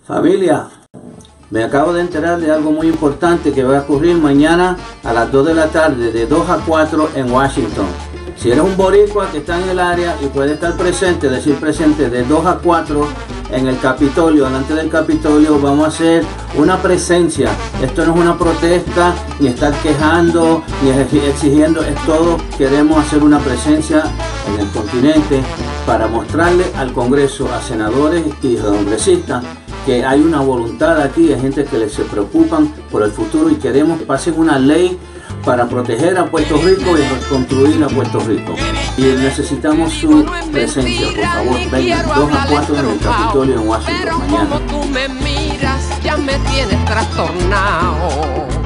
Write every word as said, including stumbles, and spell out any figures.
Familia, me acabo de enterar de algo muy importante que va a ocurrir mañana a las dos de la tarde, de dos a cuatro en Washington. Si eres un boricua que está en el área y puede estar presente, decir presente, de dos a cuatro en el Capitolio, delante del Capitolio, vamos a hacer una presencia. Esto no es una protesta, ni estar quejando, ni exigiendo, es todo. Queremos hacer una presencia en el continente para mostrarle al Congreso, a senadores y congresistas, que hay una voluntad aquí, hay gente que se preocupan por el futuro y queremos que pasen una ley para proteger a Puerto Rico y reconstruir a Puerto Rico. Y necesitamos su presencia, por favor, vengan dos a cuatro en el Capitolio en Washington mañana. Pero como tú me miras, ya me tienes trastornado.